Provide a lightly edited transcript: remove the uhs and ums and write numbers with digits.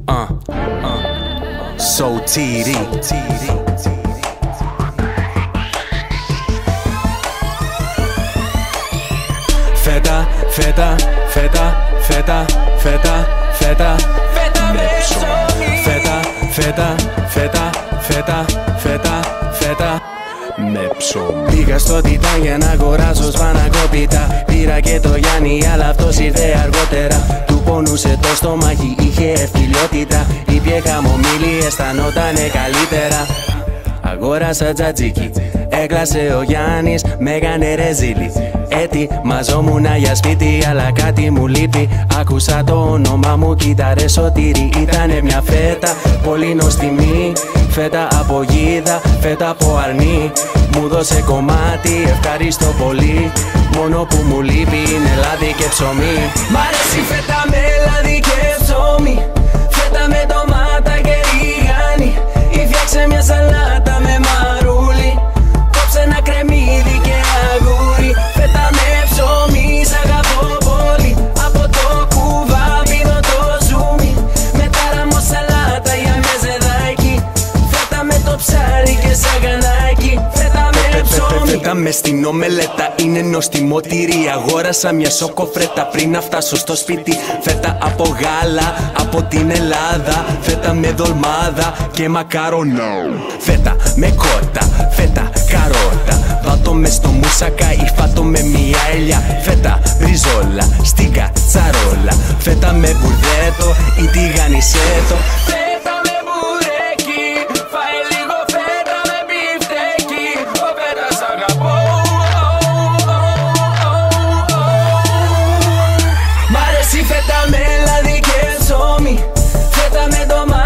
So TD. Φέτα, φέτα, φέτα, φέτα, φέτα, φέτα, φέτα με ψωμί. Φέτα, φέτα, φέτα, φέτα, φέτα, φέτα με ψωμί. Πήγα στο Τιτάν για να αγοράσω σπανακόπιτα. Πήρα και το Γιάννη, αλλά αυτός ήρθε αργότερα. Του πονούσε το στομάχι, είχε ευκυλιότητα. Ήπιε χαμομήλι, αισθανότανε καλύτερα. Αγόρασα τζατζίκι, έκλασε ο Γιάννης, με έκανε ρεζίλι. Ετοιμαζόμουν για σπίτι, αλλά κάτι μου λείπει. Άκουσα το όνομα μου, κοίταρε Σωτήρη. Ήτανε μια φέτα, πολύ νοστιμή. Φέτα από γίδα, φέτα από αρνί. Μου δώσε κομμάτι, ευχαριστώ πολύ. Μόνο που μου λείπει είναι λάδι και ψωμί. Μ' αρέσει φέτα με λάδι και ψωμί. Φέτα με ντομάτα και ριγάνι. Ή φτιάξε μια σαλάτα με μαρούλι. Κόψε ένα κρεμμύδι και αγούρι. Φέτα με ψωμί, σ' αγαπώ πολύ. Από το κουβά πίνω το ζουμί. Με τάραμο σαλάτα για μεζεδάκι. Φέτα με το ψάρι και σαγανάκι. Φέτα με ψωμί. Φέτα με στην ομελέτα, είναι νοστιμότηρη. Αγόρασα μια σοκοφρέτα πριν να φτάσω στο σπίτι. Φέτα από γάλα, από την Ελλάδα. Φέτα με δολμάδα και μακαρονό. Φέτα με κότα, φέτα καρότα. Βάτω με στο μουσακά ή φάτω με μια ελιά. Φέτα μπριζόλα, στην κατσαρόλα. Φέτα με μπουρδέτο ή τηγανισέτο. Φέτα με μπουρέκι, φάε λίγο φέτα με μπιφτέκι. Ο φέτας αγαπώ. Μ' αρέσει φέτα με λάδι και ψωμί. Φέτα με ντομάτα